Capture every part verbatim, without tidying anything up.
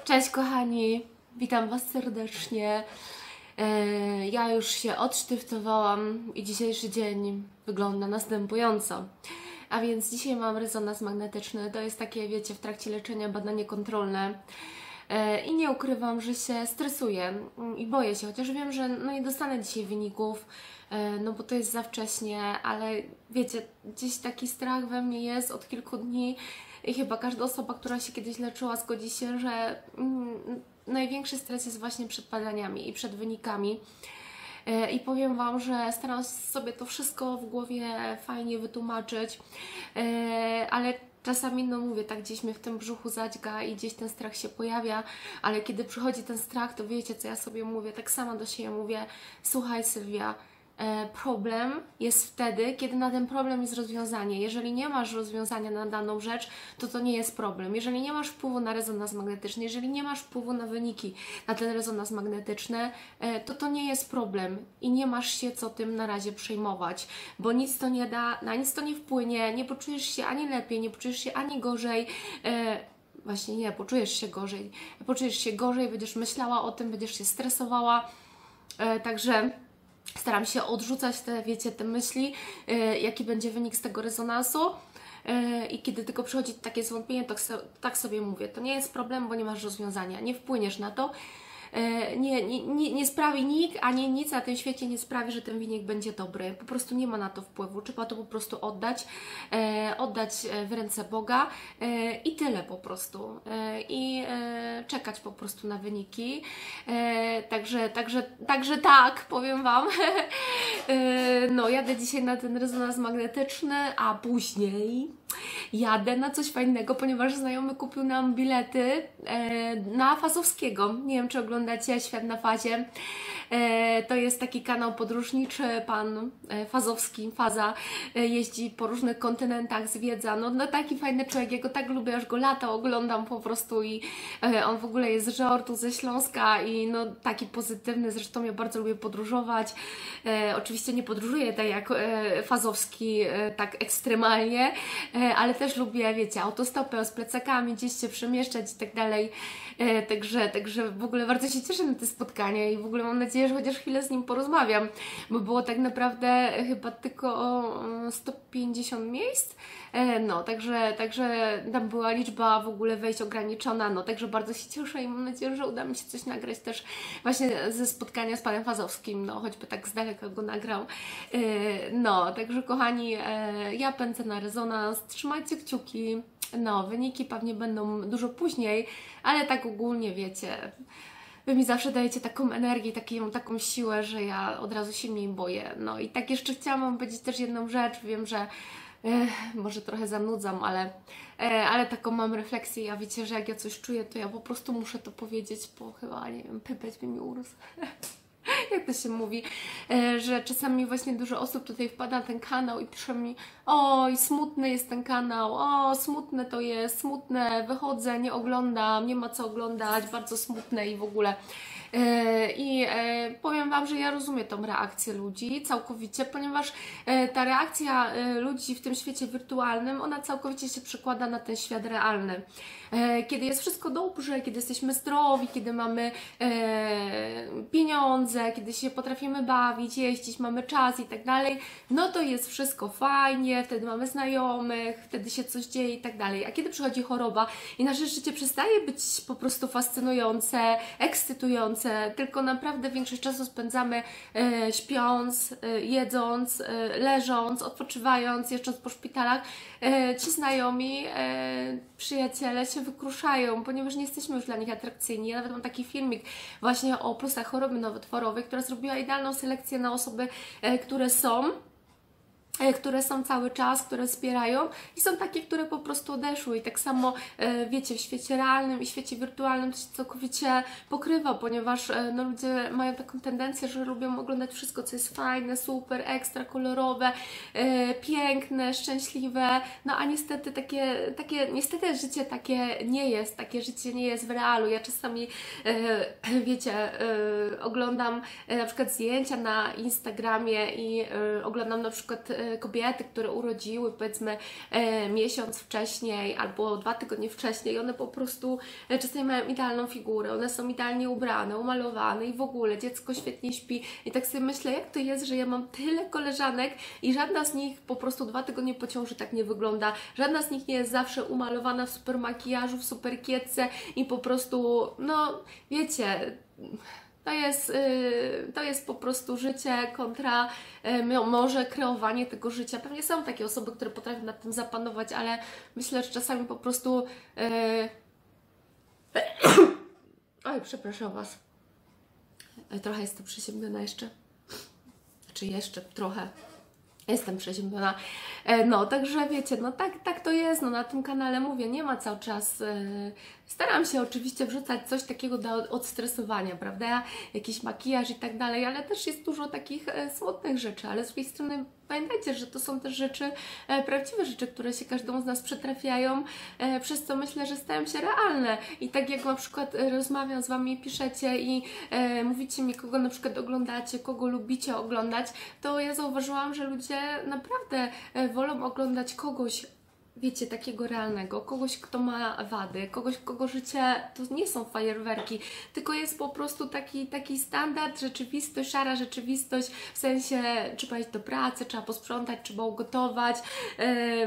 Cześć kochani, witam Was serdecznie. E, Ja już się odsztyftowałam i dzisiejszy dzień wygląda następująco. A więc dzisiaj mam rezonans magnetyczny. To jest takie, wiecie, w trakcie leczenia badanie kontrolne. E, I nie ukrywam, że się stresuję i boję się, chociaż wiem, że no nie dostanę dzisiaj wyników, e, no bo to jest za wcześnie, ale wiecie, gdzieś taki strach we mnie jest od kilku dni. I chyba każda osoba, która się kiedyś leczyła, zgodzi się, że mm, największy stres jest właśnie przed badaniami i przed wynikami. E, I powiem Wam, że staram sobie to wszystko w głowie fajnie wytłumaczyć, e, ale czasami, no mówię, tak gdzieś mnie w tym brzuchu zadźga i gdzieś ten strach się pojawia, ale kiedy przychodzi ten strach, to wiecie, co ja sobie mówię, tak sama do siebie mówię: słuchaj Sylwia, problem jest wtedy, kiedy na ten problem jest rozwiązanie. Jeżeli nie masz rozwiązania na daną rzecz, to to nie jest problem. Jeżeli nie masz wpływu na rezonans magnetyczny, jeżeli nie masz wpływu na wyniki, na ten rezonans magnetyczny, to to nie jest problem i nie masz się co tym na razie przejmować, bo nic to nie da, na nic to nie wpłynie, nie poczujesz się ani lepiej, nie poczujesz się ani gorzej. Właśnie nie, poczujesz się gorzej. Poczujesz się gorzej, będziesz myślała o tym, będziesz się stresowała. Także staram się odrzucać te, wiecie, te myśli, yy, jaki będzie wynik z tego rezonansu. Yy, I kiedy tylko przychodzi takie zwątpienie, to tak sobie mówię: to nie jest problem, bo nie masz rozwiązania, nie wpłyniesz na to. Nie, nie, nie, nie sprawi nikt, ani nic na tym świecie nie sprawi, że ten wynik będzie dobry. Po prostu nie ma na to wpływu. Trzeba to po prostu oddać, e, oddać w ręce Boga e, i tyle po prostu. E, I e, czekać po prostu na wyniki. E, także, także, także tak, powiem Wam. e, no, jadę dzisiaj na ten rezonans magnetyczny, a później jadę na coś fajnego, ponieważ znajomy kupił nam bilety e, na Fazowskiego. Nie wiem, czy oglądacie Świat na Fazie. E, to jest taki kanał podróżniczy, pan e, Fazowski, Faza, e, jeździ po różnych kontynentach, zwiedza. No, no taki fajny człowiek, ja go tak lubię, aż go lata oglądam po prostu i e, on w ogóle jest z Żortu, ze Śląska i no taki pozytywny, zresztą ja bardzo lubię podróżować. E, oczywiście nie podróżuję tak jak e, Fazowski, e, tak ekstremalnie, e, ale też lubię, wiecie, autostopem z plecakami, gdzieś się przemieszczać i tak dalej. E, także, także w ogóle bardzo się cieszę na te spotkania i w ogóle mam nadzieję, że chociaż chwilę z nim porozmawiam, bo było tak naprawdę chyba tylko o sto pięćdziesiąt miejsc. E, no, także, także tam była liczba w ogóle wejść ograniczona, no, także bardzo się cieszę i mam nadzieję, że uda mi się coś nagrać też właśnie ze spotkania z panem Fazowskim, no, choćby tak z daleka go nagrał. E, no, także kochani, e, ja pędzę na rezonans, trzymajcie kciuki. No, wyniki pewnie będą dużo później, ale tak ogólnie, wiecie, Wy mi zawsze dajecie taką energię, taką, taką siłę, że ja od razu się mniej boję. No i tak jeszcze chciałam Wam powiedzieć też jedną rzecz. Wiem, że e, może trochę zanudzam, ale, e, ale taką mam refleksję. Ja wiecie, że jak ja coś czuję, to ja po prostu muszę to powiedzieć, bo chyba, nie wiem, pypeć by mi urósł. Jak to się mówi, e, że czasami właśnie dużo osób tutaj wpada na ten kanał i pisze mi: oj, smutny jest ten kanał, o, smutne to jest, smutne, wychodzę, nie oglądam, nie ma co oglądać, bardzo smutne i w ogóle. E, I e, powiem Wam, że ja rozumiem tą reakcję ludzi całkowicie, ponieważ e, ta reakcja e, ludzi w tym świecie wirtualnym, ona całkowicie się przekłada na ten świat realny. E, kiedy jest wszystko dobrze, kiedy jesteśmy zdrowi, kiedy mamy e, pieniądze, kiedy się potrafimy bawić, jeździć, mamy czas i tak dalej, no to jest wszystko fajnie, wtedy mamy znajomych, wtedy się coś dzieje i tak dalej. A kiedy przychodzi choroba i nasze życie przestaje być po prostu fascynujące, ekscytujące, tylko naprawdę większość czasu spędzamy e, śpiąc, e, jedząc, e, leżąc, odpoczywając, jeżdżąc po szpitalach, e, ci znajomi, e, przyjaciele się wykruszają, ponieważ nie jesteśmy już dla nich atrakcyjni. Ja nawet mam taki filmik właśnie o plusach choroby nowotworowej, która zrobiła idealną selekcję na osoby, e, które są które są cały czas, które wspierają i są takie, które po prostu odeszły. I tak samo, wiecie, w świecie realnym i świecie wirtualnym to się całkowicie pokrywa, ponieważ no, ludzie mają taką tendencję, że lubią oglądać wszystko, co jest fajne, super, ekstra, kolorowe, e, piękne, szczęśliwe, no a niestety takie, takie, niestety życie takie nie jest, takie życie nie jest w realu. Ja czasami, e, wiecie, e, oglądam e, na przykład zdjęcia na Instagramie i e, oglądam na przykład e, kobiety, które urodziły powiedzmy e, miesiąc wcześniej albo dwa tygodnie wcześniej, one po prostu e, czasami mają idealną figurę, one są idealnie ubrane, umalowane i w ogóle dziecko świetnie śpi i tak sobie myślę, jak to jest, że ja mam tyle koleżanek i żadna z nich po prostu dwa tygodnie po ciąży tak nie wygląda, żadna z nich nie jest zawsze umalowana w super makijażu, w super kiece i po prostu, no wiecie, to jest, yy, to jest po prostu życie kontra yy, może kreowanie tego życia. Pewnie są takie osoby, które potrafią nad tym zapanować, ale myślę, że czasami po prostu yy... oj, przepraszam Was, trochę jestem przeziębiona jeszcze, znaczy jeszcze trochę jestem przeziębiona. No, także wiecie, no tak, tak to jest, no na tym kanale mówię, nie ma cały czas, yy, staram się oczywiście wrzucać coś takiego do odstresowania, prawda, jakiś makijaż i tak dalej, ale też jest dużo takich e, smutnych rzeczy, ale z drugiej strony pamiętajcie, że to są też rzeczy, e, prawdziwe rzeczy, które się każdemu z nas przytrafiają, e, przez co myślę, że stają się realne i tak jak na przykład e, rozmawiam z Wami, piszecie i e, mówicie mi, kogo na przykład oglądacie, kogo lubicie oglądać, to ja zauważyłam, że ludzie naprawdę e, wolą oglądać kogoś, wiecie, takiego realnego, kogoś, kto ma wady, kogoś, kogo życie to nie są fajerwerki, tylko jest po prostu taki, taki standard, rzeczywistość, szara rzeczywistość, w sensie trzeba iść do pracy, trzeba posprzątać, trzeba ugotować, yy,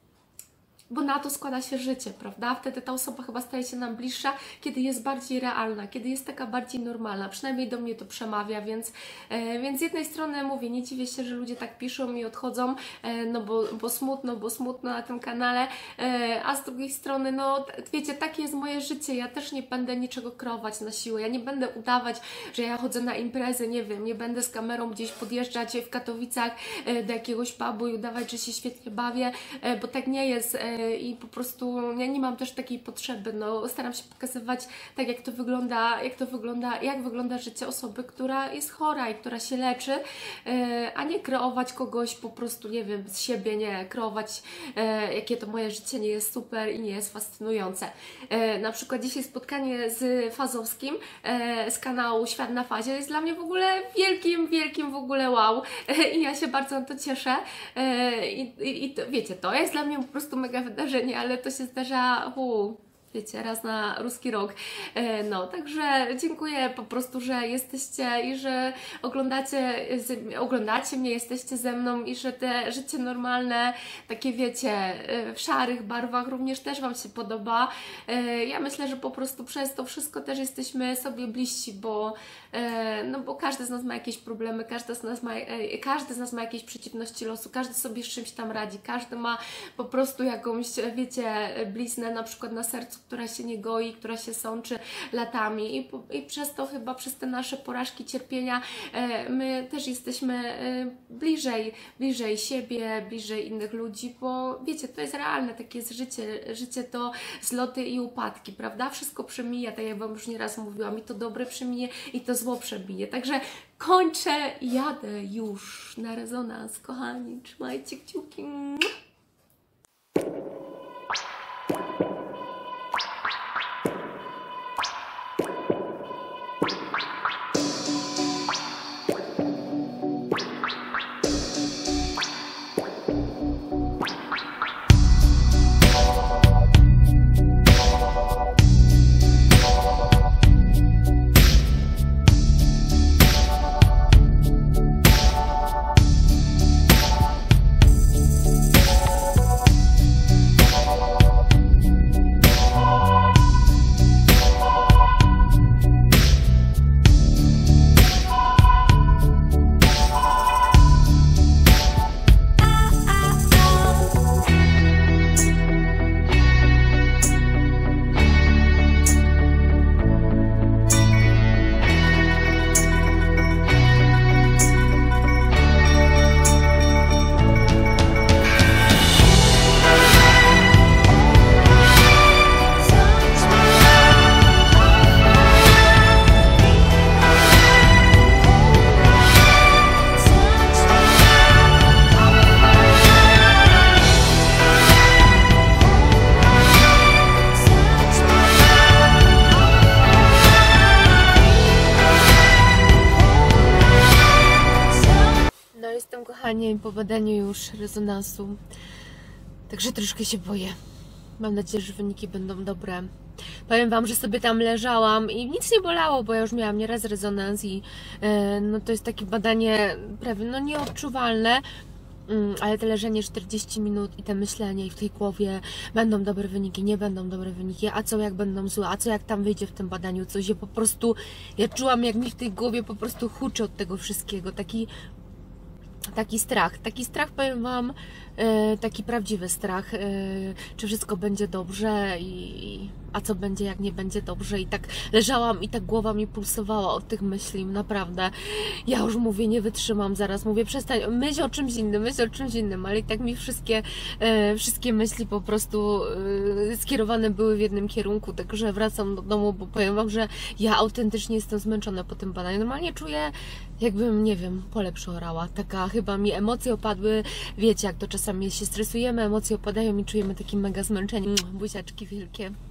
bo na to składa się życie, prawda? Wtedy ta osoba chyba staje się nam bliższa, kiedy jest bardziej realna, kiedy jest taka bardziej normalna, przynajmniej do mnie to przemawia, więc, e, więc z jednej strony mówię, nie dziwię się, że ludzie tak piszą i odchodzą, e, no bo, bo smutno, bo smutno na tym kanale, e, a z drugiej strony, no wiecie, takie jest moje życie, ja też nie będę niczego kreować na siłę, ja nie będę udawać, że ja chodzę na imprezę, nie wiem, nie będę z kamerą gdzieś podjeżdżać w Katowicach e, do jakiegoś pubu i udawać, że się świetnie bawię, e, bo tak nie jest, e, i po prostu ja nie mam też takiej potrzeby, no staram się pokazywać tak, jak to wygląda, jak to wygląda, jak wygląda życie osoby, która jest chora i która się leczy, a nie kreować kogoś po prostu, nie wiem, z siebie, nie kreować, jakie to moje życie nie jest super i nie jest fascynujące. Na przykład dzisiaj spotkanie z Fazowskim z kanału Świat na Fazie jest dla mnie w ogóle wielkim, wielkim w ogóle wow i ja się bardzo na to cieszę i, i, i to, wiecie, to jest dla mnie po prostu mega wydarzenie, ale to się zdarza, uu, wiecie, raz na ruski rok. No, także dziękuję po prostu, że jesteście i że oglądacie, oglądacie mnie, jesteście ze mną i że te życie normalne, takie wiecie, w szarych barwach również też Wam się podoba. Ja myślę, że po prostu przez to wszystko też jesteśmy sobie bliżsi, bo no bo każdy z nas ma jakieś problemy, każdy z nas ma, każdy z nas ma jakieś przeciwności losu, każdy sobie z czymś tam radzi, każdy ma po prostu jakąś, wiecie, bliznę na przykład na sercu, która się nie goi, która się sączy latami i, i przez to chyba, przez te nasze porażki, cierpienia e, my też jesteśmy e, bliżej, bliżej siebie, bliżej innych ludzi, bo wiecie, to jest realne, takie jest życie, życie to zloty i upadki, prawda? Wszystko przemija, tak jak Wam już nieraz mówiłam, i to dobre przeminie, i to zło przebije, także kończę, jadę już na rezonans, kochani, trzymajcie kciuki. kochani, po badaniu już rezonansu. Także troszkę się boję. Mam nadzieję, że wyniki będą dobre. Powiem Wam, że sobie tam leżałam i nic nie bolało, bo ja już miałam nieraz rezonans i yy, no to jest takie badanie prawie no nieodczuwalne, yy, ale to leżenie czterdzieści minut i te myślenie i w tej głowie będą dobre wyniki, nie będą dobre wyniki, a co jak będą złe, a co jak tam wyjdzie w tym badaniu coś. Ja po prostu, ja czułam jak mi w tej głowie po prostu huczy od tego wszystkiego, taki Taki strach, taki strach, powiem Wam, e, taki prawdziwy strach, e, czy wszystko będzie dobrze i a co będzie, jak nie będzie dobrze. I tak leżałam i tak głowa mi pulsowała od tych myśli, naprawdę. Ja już mówię, nie wytrzymam zaraz, mówię, przestań, myśl o czymś innym, myśl o czymś innym, ale i tak mi wszystkie, e, wszystkie myśli po prostu e, skierowane były w jednym kierunku, także wracam do domu, bo powiem Wam, że ja autentycznie jestem zmęczona po tym badaniu. Normalnie czuję, jakbym, nie wiem, pole przeorała. Taka chyba mi emocje opadły. Wiecie, jak to czasami się stresujemy, emocje opadają i czujemy takie mega zmęczenie. Buziaczki wielkie.